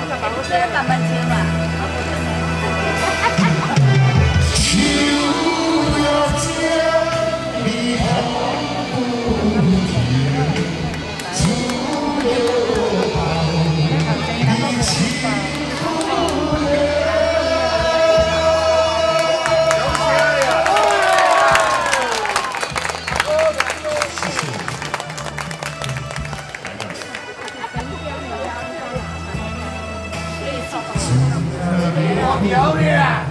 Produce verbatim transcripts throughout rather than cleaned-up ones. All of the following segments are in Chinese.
这个慢慢切嘛。 漂亮！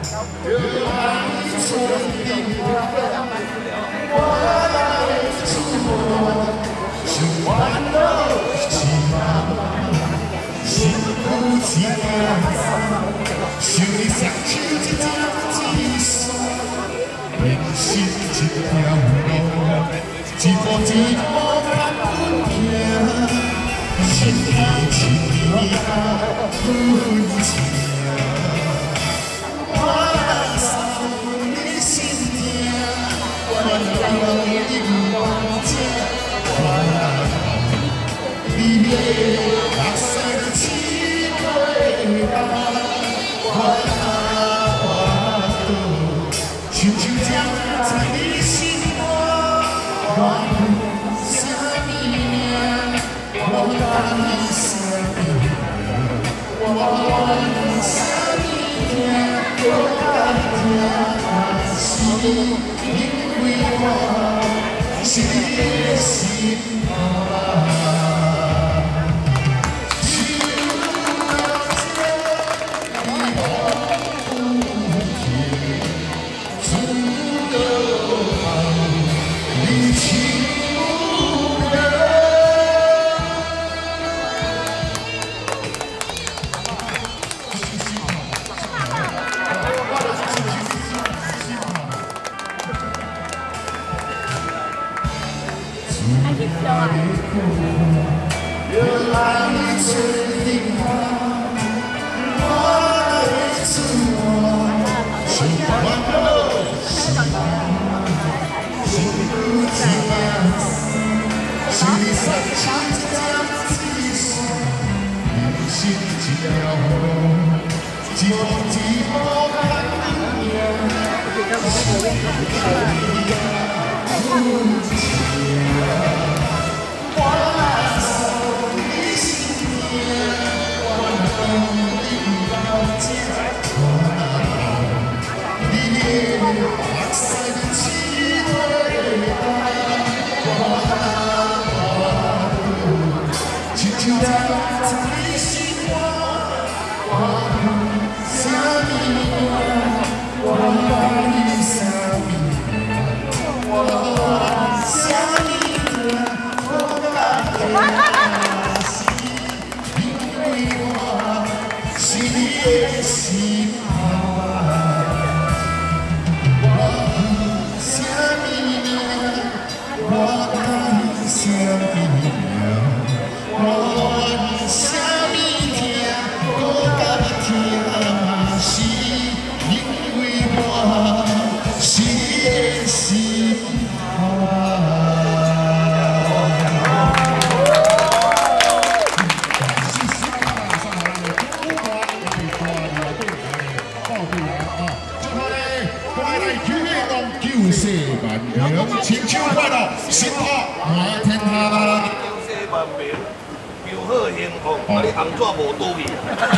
千秋快乐，新好满天下。 千万名，求好幸福，啊！你红纸无倒去。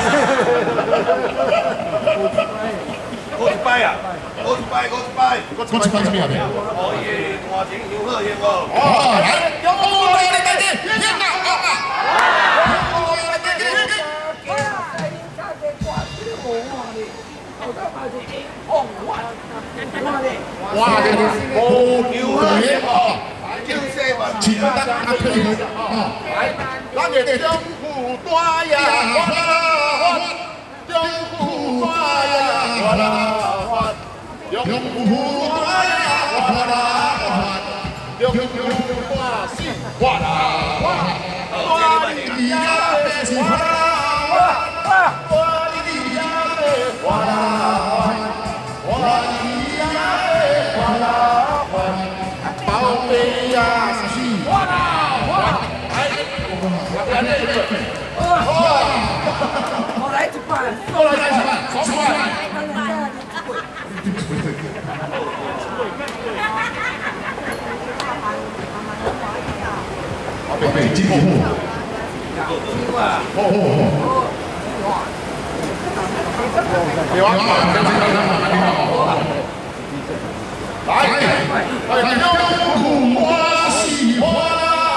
我一摆啊，我一摆，我一摆， 我一摆什么呀？ 哦耶，大情求好幸福。 哦，来，有我来来来，天哪，好啊！哇！这个好牛血哦，请大家配合哦。来，咱的政府大呀，哗啦哗，政府大呀，哗啦哗，政府大呀，哗啦哗，政府大是哗啦哗，哗哩呀是哗啦哗，哗哩呀是哗啦哗，哗哩。宝贝呀，是哇啦哇！哎，我来这个，哇！ 备进步。好好好。有啊，跟这个人马你好。来，来，中国我喜欢。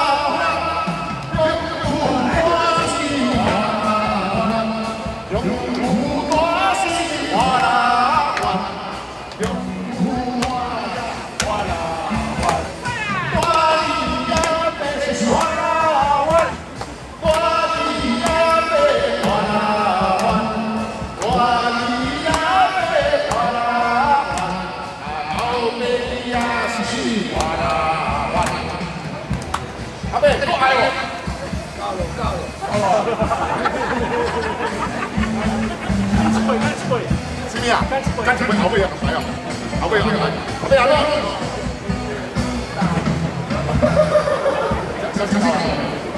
阿贝，多矮哦！高了，高了。哦。什么呀？干脆后背要来啊！后背要来，后背要来。小心啊！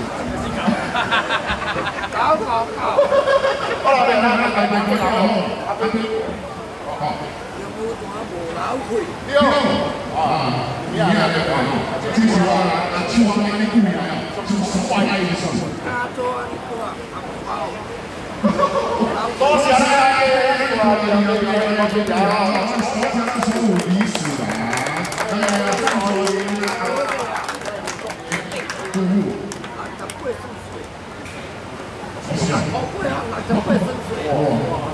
高高高！好了，来来来来来，过来哦。阿贝，好。有冇大无老腿？有。啊，你啊，这是我啊，手啊，你过来啊，就是坏意思。加多一个红包。多谢啦，我两个两个家，我家是五历史的，哎呀，这么多年了，购物。啊，十八岁。是啊。好贵啊，十八岁。哦。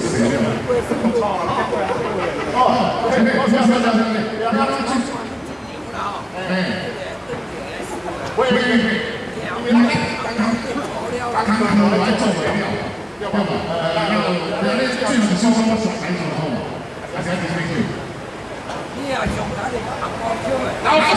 哦，对对，是是是是，两两进去。哎，喂喂喂，因为刚刚刚刚我来做肥料，要不呃，那那那最主要是小孩子吼，小孩子对对。你也上台你个红包票诶。